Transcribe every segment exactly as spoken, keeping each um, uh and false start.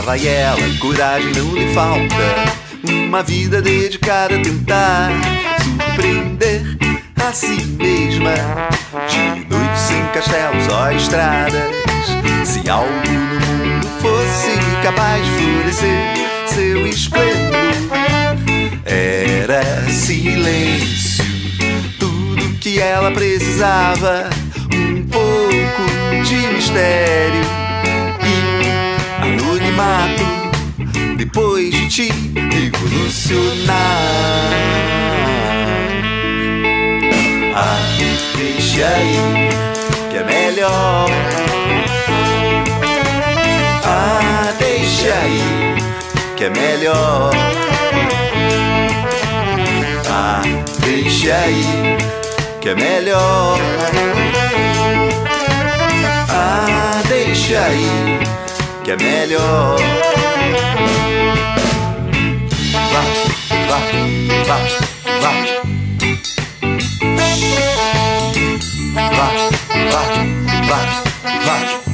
vai ela, coragem não lhe falta. Uma vida dedicada a tentar surpreender a si mesma. De noite sem castelos, só estradas. Se algo no mundo fosse capaz de florescer seu esplendor, era silêncio, tudo que ela precisava. Um pouco de mistério e anonimato, depois de te revolucionar. Ah, deixa ir, que é melhor. Ah, deixa ir, que é melhor. Ah, deixa ir, que é melhor. Ah, deixa ir, que é melhor. Vá, vá, vá, vá. Vá, vá, vá, vá.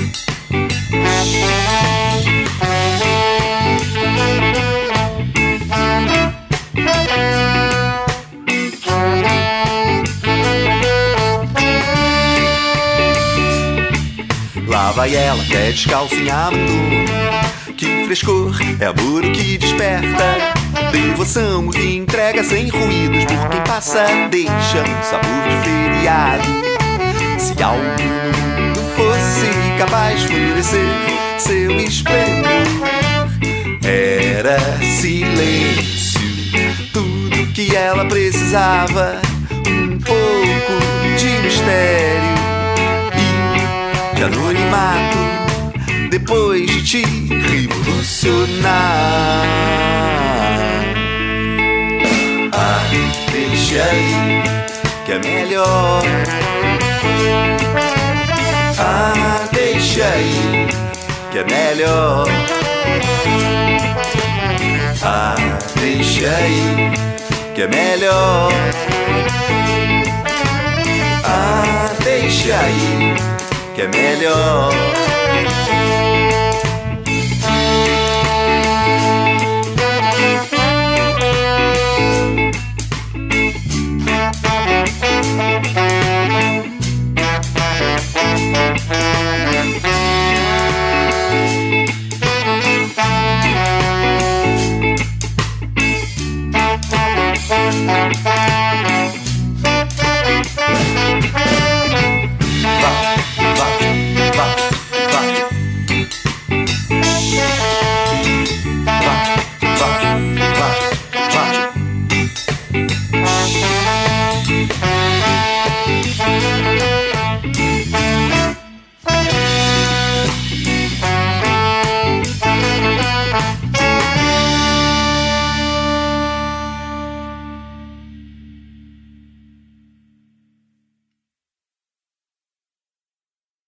Lá vai ela, pé descalço em abandono. Que frescor, é amor o que desperta. Devoção o que entrega sem ruídos. Por quem passa deixa um sabor de feriado. Se algo no mundo fosse capaz de florescer seu esplendor, era silêncio, tudo que ela precisava. Um pouco de mistério e de anonimato, depois de te revolucionar. Ah, deixa ir, que é melhor. Ah, deixa ir, que é melhor. Ah, deixa ir, que é melhor. Ah, deixa ir, que é melhor.